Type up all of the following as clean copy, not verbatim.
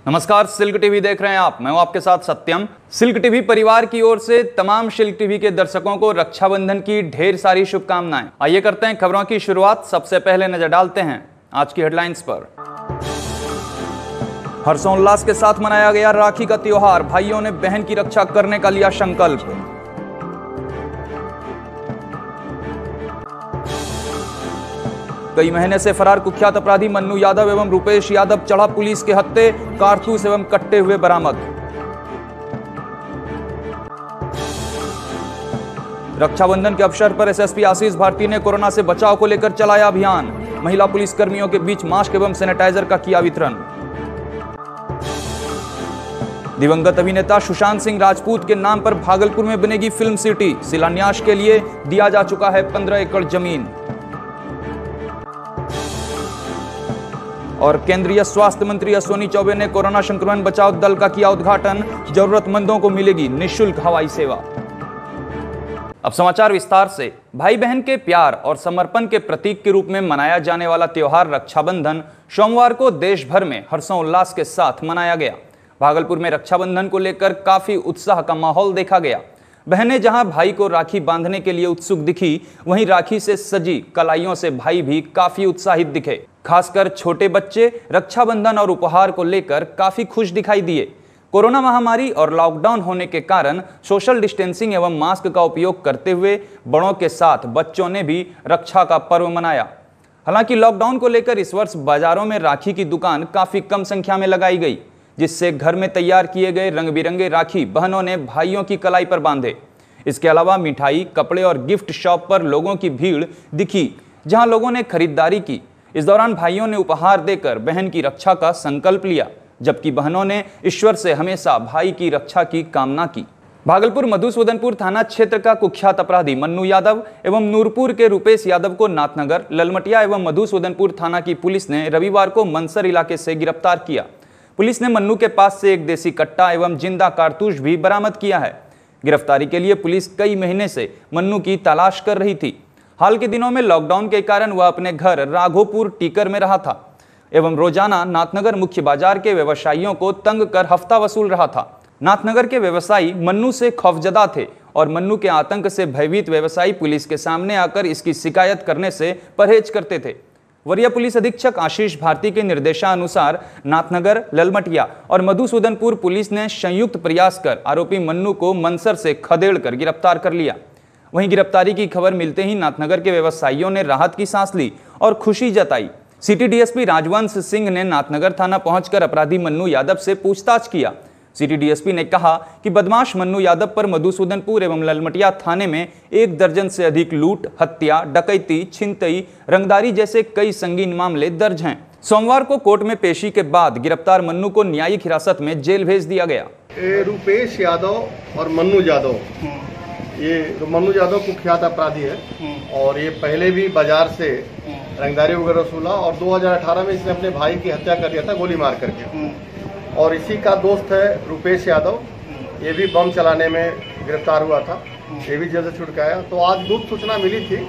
नमस्कार, silk TV देख रहे हैं आप। मैं हूं आपके साथ सत्यम। सिल्क टीवी परिवार की ओर से तमाम सिल्क टीवी के दर्शकों को रक्षाबंधन की ढेर सारी शुभकामनाएं। आइए करते हैं खबरों की शुरुआत। सबसे पहले नजर डालते हैं आज की हेडलाइंस पर। हर्षोल्लास के साथ मनाया गया राखी का त्योहार। भाइयों ने बहन की रक्षा करने का लिया संकल्प। कई महीने से फरार कुख्यात अपराधी मन्नू यादव एवं रुपेश यादव चढ़ा पुलिस के हत्थे। कारतूस एवं कट्टे हुए बरामद। रक्षाबंधन के अवसर पर एसएसपी आशीष भारती ने कोरोना से बचाव को लेकर चलाया अभियान। महिला पुलिस कर्मियों के बीच मास्क एवं सैनिटाइजर का किया वितरण। दिवंगत अभिनेता सुशांत सिंह राजपूत के नाम पर भागलपुर में बनेगी फिल्म सिटी। शिलान्यास के लिए दिया जा चुका है 15 एकड़ जमीन। और केंद्रीय स्वास्थ्य मंत्री अश्विनी चौबे ने कोरोना संक्रमण बचाव दल का किया उद्घाटन। जरूरतमंदों को मिलेगी निःशुल्क हवाई सेवा। अब समाचार विस्तार से। भाई बहन के प्यार और समर्पण के प्रतीक के रूप में मनाया जाने वाला त्योहार रक्षाबंधन सोमवार को देश भर में हर्षोल्लास के साथ मनाया गया। भागलपुर में रक्षाबंधन को लेकर काफी उत्साह का माहौल देखा गया। बहनें जहां भाई को राखी बांधने के लिए उत्सुक दिखी, वहीं राखी से सजी कलाइयों से भाई भी काफी उत्साहित दिखे। खासकर छोटे बच्चे रक्षाबंधन और उपहार को लेकर काफी खुश दिखाई दिए। कोरोना महामारी और लॉकडाउन होने के कारण सोशल डिस्टेंसिंग एवं मास्क का उपयोग करते हुए बड़ों के साथ बच्चों ने भी रक्षा का पर्व मनाया। हालांकि लॉकडाउन को लेकर इस वर्ष बाजारों में राखी की दुकान काफी कम संख्या में लगाई गई, जिससे घर में तैयार किए गए रंग बिरंगे राखी बहनों ने भाइयों की कलाई पर बांधे। इसके अलावा मिठाई, कपड़े और गिफ्ट शॉप पर लोगों की भीड़ दिखी, जहां लोगों ने खरीदारी की। इस दौरान भाइयों ने उपहार देकर बहन की रक्षा का संकल्प लिया, जबकि बहनों ने ईश्वर से हमेशा भाई की रक्षा की कामना की। भागलपुर मधुसूदनपुर थाना क्षेत्र का कुख्यात अपराधी मन्नू यादव एवं नूरपुर के रुपेश यादव को नाथनगर, ललमटिया एवं मधुसूदनपुर थाना की पुलिस ने रविवार को मनसर इलाके से गिरफ्तार किया। पुलिस ने मन्नू के पास से एक देसी कट्टा एवं जिंदा कारतूस भी बरामद किया है। गिरफ्तारी के लिए पुलिस कई महीने से मन्नू की तलाश कर रही थी। हाल के दिनों में लॉकडाउन के कारण वह अपने घर राघोपुर टीकर में रहा था एवं रोजाना नाथनगर मुख्य बाजार के व्यवसायियों को तंग कर हफ्ता वसूल रहा था। नाथनगर के व्यवसायी मन्नू से खौफजदा थे और मन्नू के आतंक से भयभीत व्यवसायी पुलिस के सामने आकर इसकी शिकायत करने से परहेज करते थे। वरीय पुलिस अधीक्षक आशीष भारती के निर्देशानुसार नाथनगर, ललमटिया और मधुसूदनपुर पुलिस ने संयुक्त प्रयास कर आरोपी मन्नू को मनसर से खदेड़ कर गिरफ्तार कर लिया। वहीं गिरफ्तारी की खबर मिलते ही नाथनगर के व्यवसायियों ने राहत की सांस ली और खुशी जताई। सिटी डीएसपी राजवंश सिंह ने नाथनगर थाना पहुंचकर अपराधी मन्नू यादव से पूछताछ किया। सिटी डीएसपी ने कहा कि बदमाश मन्नू यादव पर मधुसूदनपुर एवं ललमटिया थाने में 1 दर्जन से अधिक लूट, हत्या, डकैती, छिनतई, रंगदारी जैसे कई संगीन मामले दर्ज हैं। सोमवार को कोर्ट में पेशी के बाद गिरफ्तार मन्नू को न्यायिक हिरासत में जेल भेज दिया गया। रुपेश यादव और मन्नू यादव, ये मन्नू यादव कुख्यात अपराधी है और ये पहले भी बाजार से रंगदारी वगैरह वसूला और 2018 में इसने अपने भाई की हत्या कर दिया था गोली मार करके। और इसी का दोस्त है रुपेश यादव, ये भी बम चलाने में गिरफ्तार हुआ था, ये भी जेल से छूट के आया। तो आज गुप्त सूचना मिली थी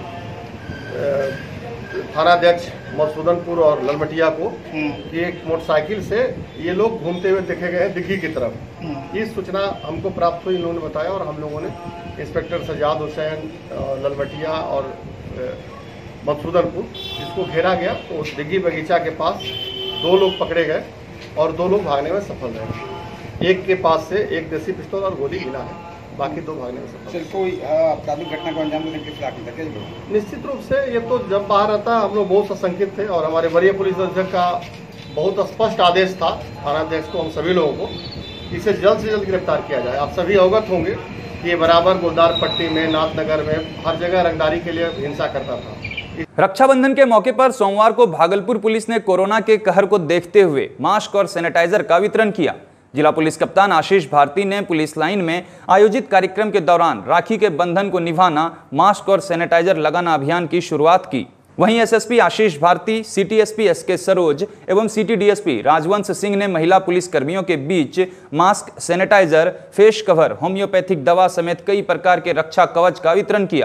थानाध्यक्ष मधुसूदनपुर और ललमटिया को कि एक मोटरसाइकिल से ये लोग घूमते हुए देखे गए दिल्ली की तरफ। इस सूचना हमको प्राप्त हुई, इन लोगों ने बताया और हम लोगों ने इंस्पेक्टर सजाद हुसैन, ललमटिया और मधुसूदनपुर, जिसको घेरा गया तो दिग्गी बगीचा के पास 2 लोग पकड़े गए और 2 लोग भागने में सफल रहे। एक के पास से एक देसी पिस्तौल और गोली मिला है, बाकी 2 भागने में सफल। कोई आपराधिक घटना को अंजाम देने के खिलाफ निश्चित रूप से ये तो जब बाहर आता हम लोग बहुत आशंकित थे और हमारे वरीय पुलिस अधीक्षक का बहुत स्पष्ट आदेश था थानाध्यक्ष को, हम सभी लोगों को, इसे जल्द से जल्द गिरफ्तार किया जाए। आप सभी अवगत होंगे कि ये बराबर गुलदार पट्टी में, नाथनगर में, हर जगह रंगदारी के लिए हिंसा करता था। रक्षाबंधन के मौके पर सोमवार को भागलपुर पुलिस ने कोरोना के कहर को देखते हुए मास्क और सैनिटाइजर का वितरण किया। जिला पुलिस कप्तान आशीष भारती ने पुलिस लाइन में आयोजित कार्यक्रम के दौरान राखी के बंधन को निभाना, मास्क और सैनिटाइजर लगाना अभियान की शुरुआत की। वहीं SSP Ashish Bharti, city SP SK Saroj एवं सिटी डीएसपी राजवंश सिंह ने महिला पुलिस कर्मियों के बीच mask, sanitiser, face cover, homeopathic दवा समेत कई प्रकार के रक्षा कवच का वितरण किया।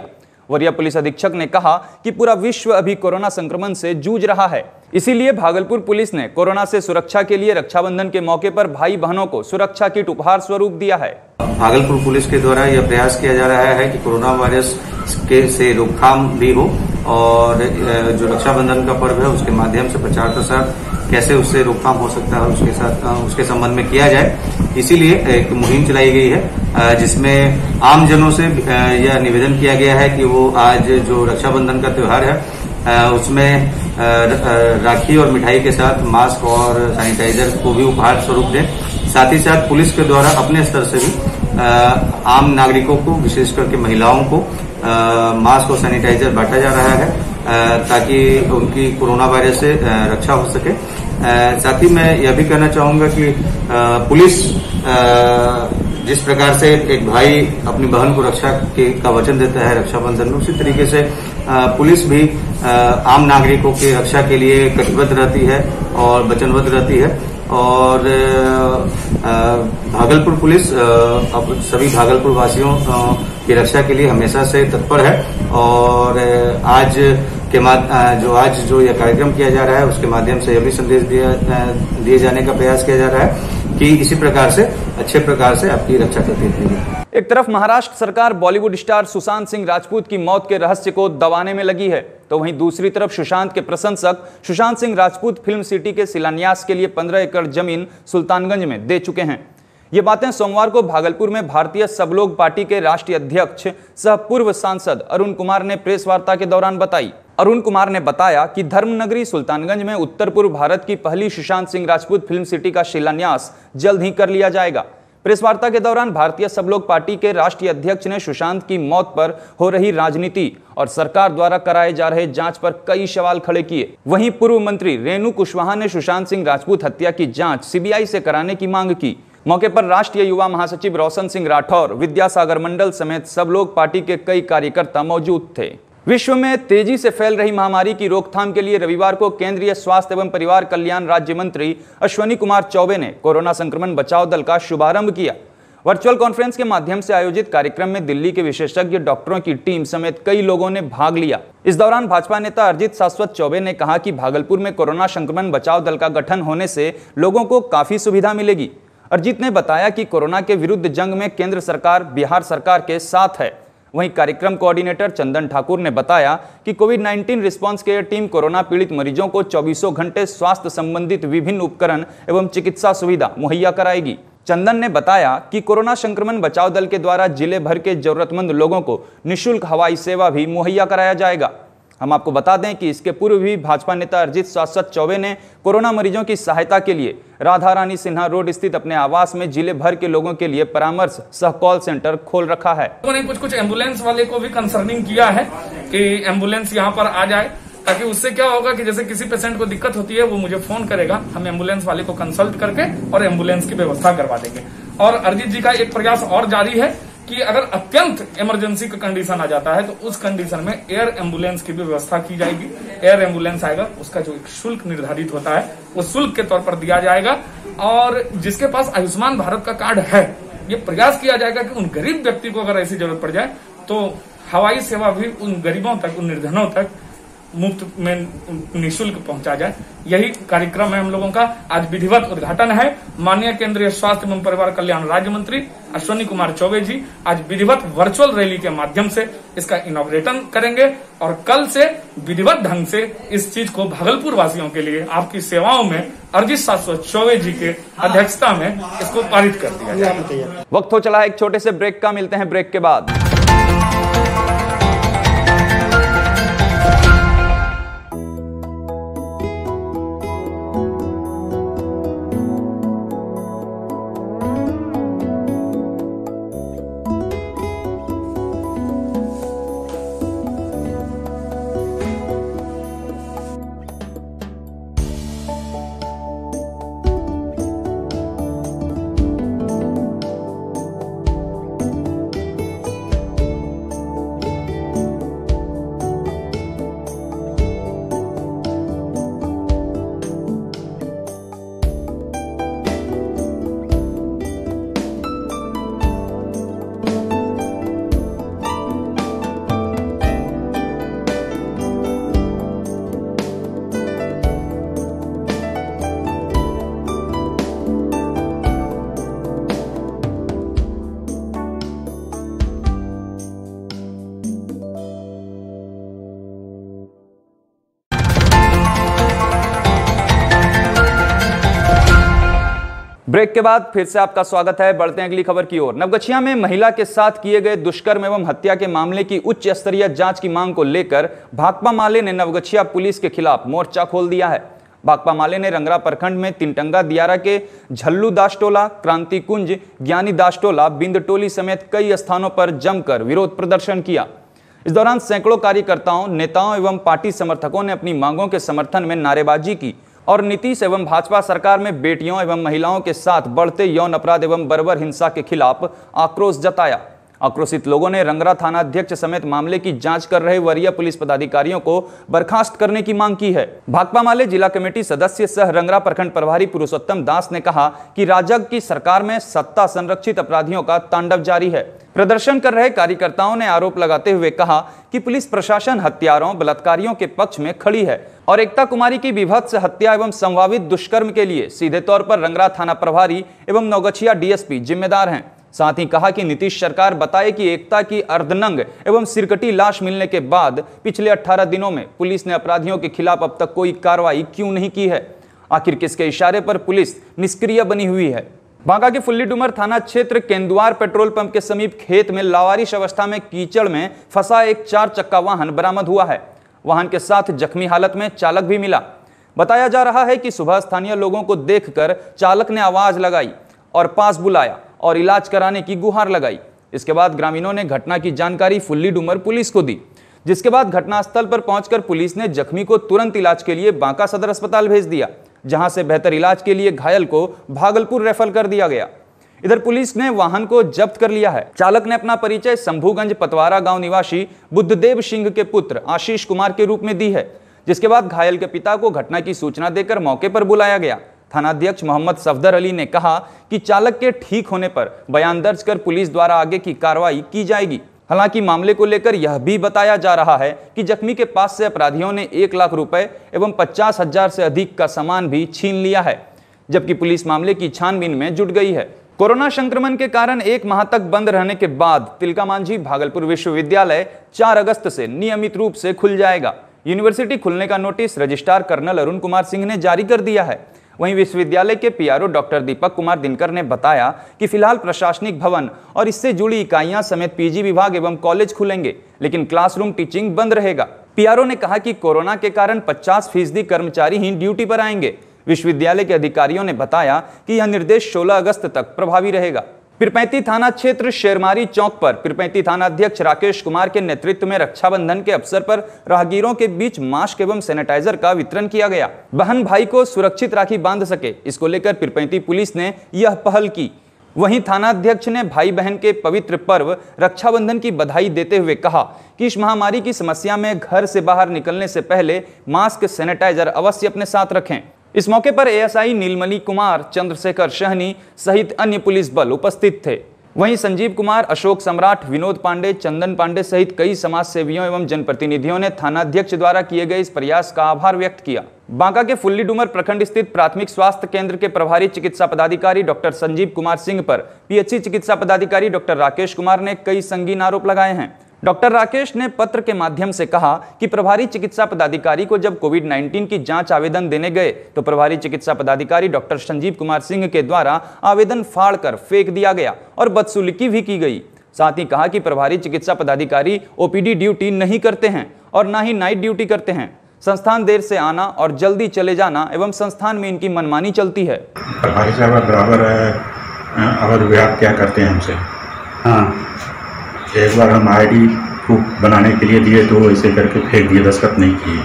वरीय पुलिस अधीक्षक ने कहा कि पूरा विश्व अभी कोरोना संक्रमण से जूझ रहा है, इसीलिए भागलपुर पुलिस ने कोरोना से सुरक्षा के लिए रक्षाबंधन के मौके पर भाई बहनों को सुरक्षा किट उपहार स्वरूप दिया है। भागलपुर पुलिस के द्वारा यह प्रयास किया जा रहा है कि कोरोना वायरस के से रोकथाम भी हो और जो रक्षाबंधन का पर्व है उसके माध्यम से प्रचार प्रसार कैसे उससे रोकथाम हो सकता है उसके संबंध में किया जाए। इसीलिए एक मुहिम चलाई गई है जिसमें आम जनों से यह निवेदन किया गया है कि वो आज जो रक्षाबंधन का त्योहार है उसमें राखी और मिठाई के साथ मास्क और सैनिटाइजर को भी उपहार स्वरूप दें। साथ ही साथ पुलिस के द्वारा अपने स्तर से भी आम नागरिकों को विशेष करके महिलाओं को मास्क और सैनिटाइजर बांटा जा रहा है ताकि उनकी कोरोना वायरस से रक्षा हो सके। साथ ही मैं यह भी कहना चाहूंगा कि पुलिस जिस प्रकार से एक भाई अपनी बहन को रक्षा का वचन देता है रक्षाबंधन में, उसी तरीके से पुलिस भी आम नागरिकों की रक्षा के लिए कटिबद्ध रहती है और वचनबद्ध रहती है। और भागलपुर पुलिस अब सभी भागलपुर वासियों की रक्षा के लिए हमेशा से तत्पर है और आज जो यह कार्यक्रम किया जा रहा है उसके माध्यम से यह भी संदेश दिए जाने का प्रयास किया जा रहा है कि इसी प्रकार से अच्छे प्रकार से आपकी रक्षा करती रहेगी। एक तरफ महाराष्ट्र सरकार बॉलीवुड स्टार सुशांत सिंह राजपूत की मौत के रहस्य को दबाने में लगी है, तो वहीं दूसरी तरफ सुशांत के प्रशंसक सुशांत सिंह राजपूत फिल्म सिटी के शिलान्यास के लिए 15 एकड़ जमीन सुल्तानगंज में दे चुके हैं। ये बातें सोमवार को भागलपुर में भारतीय सब लोग पार्टी के राष्ट्रीय अध्यक्ष सह पूर्व सांसद अरुण कुमार ने प्रेस वार्ता के दौरान बताई। अरुण कुमार ने बताया कि धर्मनगरी सुल्तानगंज में उत्तर पूर्व भारत की पहली सुशांत सिंह राजपूत फिल्म सिटी का शिलान्यास जल्द ही कर लिया जाएगा। प्रेस वार्ता के दौरान भारतीय सब लोग पार्टी के राष्ट्रीय अध्यक्ष ने सुशांत की मौत पर हो रही राजनीति और सरकार द्वारा कराए जा रहे जांच पर कई सवाल खड़े किए। वहीं पूर्व मंत्री रेणु कुशवाहा ने सुशांत सिंह राजपूत हत्या की जांच सीबीआई से कराने की मांग की। मौके पर राष्ट्रीय युवा महासचिव रोशन सिंह राठौर, विद्यासागर मंडल समेत सब लोग पार्टी के कई कार्यकर्ता मौजूद थे। विश्व में तेजी से फैल रही महामारी की रोकथाम के लिए रविवार को केंद्रीय स्वास्थ्य एवं परिवार कल्याण राज्य मंत्री अश्विनी कुमार चौबे ने कोरोना संक्रमण बचाव दल का शुभारंभ किया। वर्चुअल कॉन्फ्रेंस के माध्यम से आयोजित कार्यक्रम में दिल्ली के विशेषज्ञ डॉक्टरों की टीम समेत कई लोगों ने भाग लिया। इस दौरान भाजपा नेता अरजीत शाश्वत चौबे ने कहा कि भागलपुर में कोरोना संक्रमण बचाव दल का गठन होने से लोगों को काफी सुविधा मिलेगी। अरजीत ने बताया कि कोरोना के विरुद्ध जंग में केंद्र सरकार बिहार सरकार के साथ है। वहीं कार्यक्रम कोऑर्डिनेटर चंदन ठाकुर ने बताया कि कोविड-19 रिस्पांस केयर टीम कोरोना पीड़ित मरीजों को 24 घंटे स्वास्थ्य संबंधित विभिन्न उपकरण एवं चिकित्सा सुविधा मुहैया कराएगी। चंदन ने बताया कि कोरोना संक्रमण बचाव दल के द्वारा जिले भर के जरूरतमंद लोगों को निःशुल्क हवाई सेवा भी मुहैया कराया जाएगा। हम आपको बता दें कि इसके पूर्व भी भाजपा नेता अरजीत शाश्वत चौबे ने कोरोना मरीजों की सहायता के लिए राधा रानी सिन्हा रोड स्थित अपने आवास में जिले भर के लोगों के लिए परामर्श सह कॉल सेंटर खोल रखा है। उन्होंने कुछ एम्बुलेंस वाले को भी कंसर्निंग किया है कि एम्बुलेंस यहाँ पर आ जाए, ताकि उससे क्या होगा कि जैसे किसी पेशेंट को दिक्कत होती है वो मुझे फोन करेगा, हम एम्बुलेंस वाले को कंसल्ट करके और एम्बुलेंस की व्यवस्था करवा देंगे। और अरजीत जी का एक प्रयास और जारी है कि अगर अत्यंत इमरजेंसी का कंडीशन आ जाता है तो उस कंडीशन में एयर एम्बुलेंस की भी व्यवस्था की जाएगी। एयर एम्बुलेंस आएगा, उसका जो एक शुल्क निर्धारित होता है वो शुल्क के तौर पर दिया जाएगा। और जिसके पास आयुष्मान भारत का कार्ड है, ये प्रयास किया जाएगा कि उन गरीब व्यक्ति को अगर ऐसी जरूरत पड़ जाए तो हवाई सेवा भी उन गरीबों तक, उन निर्धनों तक मुफ्त में निःशुल्क पहुंचा जाए। यही कार्यक्रम है हम लोगों का। आज विधिवत उद्घाटन है। माननीय केंद्रीय स्वास्थ्य एवं परिवार कल्याण राज्य मंत्री अश्विनी कुमार चौबे जी आज विधिवत वर्चुअल रैली के माध्यम से इसका इनॉग्रेशन करेंगे और कल से विधिवत ढंग से इस चीज को भागलपुर वासियों के लिए आपकी सेवाओं में अरजीत शाश्वत चौबे जी के अध्यक्षता में इसको पारित कर दिया जाए। वक्त हो चला है एक छोटे से ब्रेक का, मिलते हैं ब्रेक के बाद। ब्रेक के बाद फिर से आपका स्वागत है। बढ़ते हैं अगली खबर की ओर। नवगछिया में महिला के साथ किए गए दुष्कर्म एवं हत्या के मामले की उच्च स्तरीय जांच की मांग को लेकर भाकपा माले ने नवगछिया पुलिस के खिलाफ मोर्चा खोल दिया है। भाकपा माले ने रंगरा प्रखंड में तिनटंगा दियारा के झल्लू दास टोला, क्रांति कुंज, ज्ञानी दास टोला, बिंद टोली समेत कई स्थानों पर जमकर विरोध प्रदर्शन किया। इस दौरान सैकड़ों कार्यकर्ताओं, नेताओं एवं पार्टी समर्थकों ने अपनी मांगों के समर्थन में नारेबाजी की और नीतीश एवं भाजपा सरकार में बेटियों एवं महिलाओं के साथ बढ़ते यौन अपराध एवं बर्बर हिंसा के खिलाफ आक्रोश जताया। आक्रोशित लोगों ने रंगरा थाना अध्यक्ष समेत मामले की जांच कर रहे वरीय पुलिस पदाधिकारियों को बर्खास्त करने की मांग की है। भाकपा माले जिला कमेटी सदस्य सह रंगरा प्रखंड प्रभारी पुरुषोत्तम दास ने कहा कि राजग की सरकार में सत्ता संरक्षित अपराधियों का तांडव जारी है। प्रदर्शन कर रहे कार्यकर्ताओं ने आरोप लगाते हुए कहा कि पुलिस प्रशासन हत्यारों, बलात्कारियों के पक्ष में खड़ी है और एकता कुमारी की विभत्स हत्या एवं संभावित दुष्कर्म के लिए सीधे तौर पर रंगरा थाना प्रभारी एवं नवगछिया डीएसपी जिम्मेदार हैं। साथ ही कहा कि नीतीश सरकार बताए कि एकता की अर्धनंग एवं सिरकटी लाश मिलने के बाद पिछले 18 दिनों में पुलिस ने अपराधियों के खिलाफ अब तक कोई कार्रवाई क्यों नहीं की है। आखिर किसके इशारे पर पुलिस निष्क्रिय बनी हुई है। बांका के फुल्ली डुमर थाना क्षेत्र केंदुआर पेट्रोल पंप के समीप खेत में लावारिश अवस्था में कीचड़ में फंसा एक 4 चक्का वाहन बरामद हुआ है। वाहन के साथ जख्मी हालत में चालक भी मिला। बताया जा रहा है कि सुबह स्थानीय लोगों को देखकर चालक ने आवाज लगाई और पास बुलाया और इलाज कराने की गुहार लगाई। इसके बाद ग्रामीणों ने घटना की जानकारी फुल्ली डुमर पुलिस को दी, जिसके बाद घटनास्थल पर पहुंचकर पुलिस ने जख्मी को तुरंत इलाज के लिए बांका सदर अस्पताल भेज दिया, जहां से बेहतर इलाज के लिए घायल को भागलपुर रेफर कर दिया गया। इधर पुलिस ने वाहन को जब्त कर लिया है। चालक ने अपना परिचय शंभूगंज पतवारा गांव निवासी बुद्धदेव सिंह के पुत्र आशीष कुमार के रूप में दी है, जिसके बाद घायल के पिता को घटना की सूचना देकर मौके पर बुलाया गया। थानाध्यक्ष मोहम्मद सफदर अली ने कहा कि चालक के ठीक होने पर बयान दर्ज कर पुलिस द्वारा आगे की कार्रवाई की जाएगी। हालांकि मामले को लेकर यह भी बताया जा रहा है कि जख्मी के पास से अपराधियों ने 1 लाख रुपए एवं 50,000 से अधिक का सामान भी छीन लिया है, जबकि पुलिस मामले की छानबीन में जुट गई है। कोरोना संक्रमण के कारण 1 माह तक बंद रहने के बाद तिलका मांझी भागलपुर विश्वविद्यालय 4 अगस्त से नियमित रूप से खुल जाएगा। यूनिवर्सिटी खुलने का notice registrar colonel Arun Kumar Singh ने जारी कर दिया है। वहीं विश्वविद्यालय के पीआरओ डॉक्टर दीपक कुमार दिनकर ने बताया कि फिलहाल प्रशासनिक भवन और इससे जुड़ी इकाइयां समेत पीजी विभाग एवं कॉलेज खुलेंगे, लेकिन क्लासरूम टीचिंग बंद रहेगा। पीआरओ ने कहा कि कोरोना के कारण 50% कर्मचारी ही ड्यूटी पर आएंगे। विश्वविद्यालय के अधिकारियों ने बताया कि यह निर्देश 16 अगस्त तक प्रभावी रहेगा। पिरपैंती थाना क्षेत्र शेरमारी चौक पर पिरपैंती थाना अध्यक्ष राकेश कुमार के नेतृत्व में रक्षाबंधन के अवसर पर राहगीरों के बीच मास्क एवं सैनिटाइजर का वितरण किया गया। बहन भाई को सुरक्षित राखी बांध सके, इसको लेकर पिरपैंती पुलिस ने यह पहल की। वहीं थानाध्यक्ष ने भाई बहन के पवित्र पर्व रक्षाबंधन की बधाई देते हुए कहा कि इस महामारी की समस्या में घर से बाहर निकलने से पहले मास्क, सैनिटाइजर अवश्य अपने साथ रखें। इस मौके पर एएसआई नीलमणि कुमार, चंद्रशेखर सहनी सहित अन्य पुलिस बल उपस्थित थे। वहीं संजीव कुमार, अशोक सम्राट, विनोद पांडे, चंदन पांडे सहित कई समाज सेवियों एवं जनप्रतिनिधियों ने थानाध्यक्ष द्वारा किए गए इस प्रयास का आभार व्यक्त किया। बांका के फुल्ली डुमर प्रखंड स्थित प्राथमिक स्वास्थ्य केंद्र के प्रभारी चिकित्सा पदाधिकारी डॉक्टर संजीव कुमार सिंह पर पीएचसी चिकित्सा पदाधिकारी डॉक्टर राकेश कुमार ने कई संगीन आरोप लगाए हैं। डॉक्टर राकेश ने पत्र के माध्यम से कहा कि प्रभारी चिकित्सा पदाधिकारी को जब कोविड-19 की जांच आवेदन देने गए तो प्रभारी चिकित्सा पदाधिकारी डॉक्टर संजीव कुमार सिंह के द्वारा आवेदन फाड़कर फेंक दिया गया और बदसलूकी भी की गई। साथ ही कहा कि प्रभारी चिकित्सा पदाधिकारी ओपीडी ड्यूटी नहीं करते हैं और न ही नाइट ड्यूटी करते हैं। संस्थान देर से आना और जल्दी चले जाना एवं संस्थान में इनकी मनमानी चलती है। प्रभारी साहब बराबर अवध विभाग क्या करते हैं हमसे। हाँ, एक बार हम आईडी प्रूफ बनाने के लिए दिए तो ऐसे करके फेंक दिए, दस्तखत नहीं किए।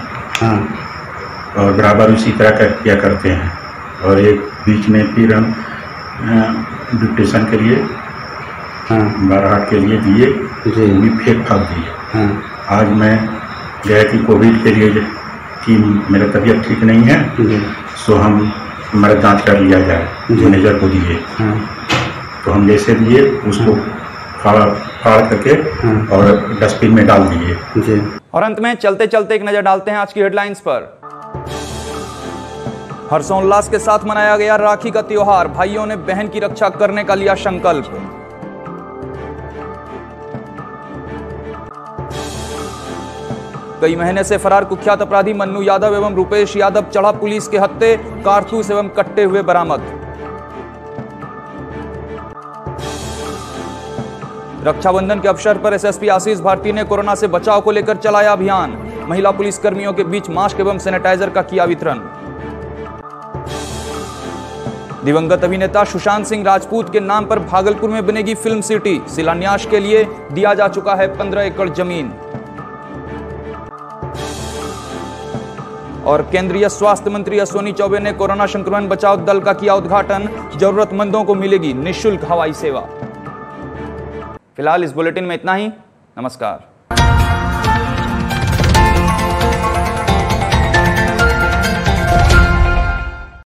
हाँ, और बराबर उसी तरह किया करते हैं। और एक बीच में फिर हम डिप्टेशन के लिए बारात के लिए दिए, भी फेंक फाँक दिए। हाँ, आज मैं गया कि कोविड के लिए कि मेरा तबीयत ठीक नहीं है, सो हम हमारा जाँच कर लिया जाए, मैनेजर को दिए। तो हम जैसे दिए उसको फाड़ करके और डस्टबिन में डाल दिए। और अंत में चलते चलते एक नजर डालते हैं आज की हेडलाइंस पर। हर्षोल्लास के साथ मनाया गया राखी का त्योहार, भाइयों ने बहन की रक्षा करने का लिया संकल्प। कई महीने से फरार कुख्यात अपराधी मन्नू यादव एवं रुपेश यादव चढ़ा पुलिस के हत्थे, कारतूस एवं कट्टे हुए बरामद। रक्षाबंधन के अवसर पर एसएसपी आशीष भारती ने कोरोना से बचाव को लेकर चलाया अभियान। महिला पुलिस कर्मियों के बीच मास्क एवं सैनिटाइजर का किया वितरण। दिवंगत अभिनेता सुशांत सिंह राजपूत के नाम पर भागलपुर में बनेगी फिल्म सिटी। शिलान्यास के लिए दिया जा चुका है 15 एकड़ जमीन। और केंद्रीय स्वास्थ्य मंत्री अश्विनी चौबे ने कोरोना संक्रमण बचाव दल का किया उद्घाटन। जरूरतमंदों को मिलेगी निःशुल्क हवाई सेवा। फिलहाल इस बुलेटिन में इतना ही। नमस्कार।